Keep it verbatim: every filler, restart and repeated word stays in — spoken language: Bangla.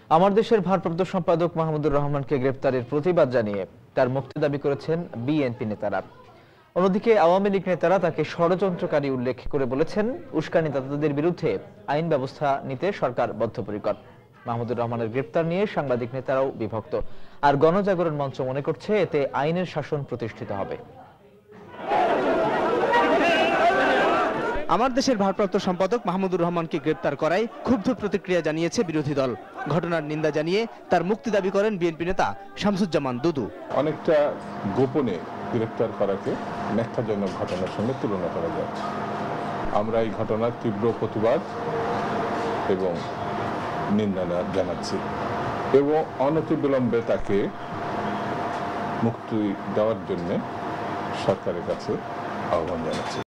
আমার দেশের ভারপ্রাপ্ত সম্পাদক মাহমুদুর রহমানকে গ্রেপ্তারের প্রতিবাদ জানিয়ে তার মুক্তি দাবি করেছেন বিএনপি নেতারা। অন্যদিকে আওয়ামী লীগ নেতারা তাকে ষড়যন্ত্রকারী উল্লেখ করে বলেছেন, উস্কানিদাতাদের বিরুদ্ধে আইন ব্যবস্থা নিতে সরকার বদ্ধপরিকর। মাহমুদুর রহমানের গ্রেপ্তার নিয়ে সাংবাদিক নেতারাও বিভক্ত, আর গণজাগরণ মঞ্চ মনে করছে এতে আইনের শাসন প্রতিষ্ঠিত হবে। আমার দেশের ভারপ্রাপ্ত সম্পাদক মাহমুদুর রহমানকে গ্রেপ্তার করায় ক্ষুব্ধ প্রতিক্রিয়া জানিয়েছে বিরোধী দল। ঘটনার নিন্দা জানিয়ে তার মুক্তি দাবি করেন বিএনপি নেতা শামসুজ্জামান দুদু। অনেকটা গোপনে গ্রেপ্তার করাকে ন্যাক্কারজনক ঘটনার সঙ্গে তুলনা করা যায়। আমরা এই ঘটনার তীব্র প্রতিবাদ এবং নিন্দা জানাচ্ছি এবং অনতিবিলম্বে তাকে মুক্তি দেওয়ার জন্য সরকারের কাছে আহ্বান জানাচ্ছি।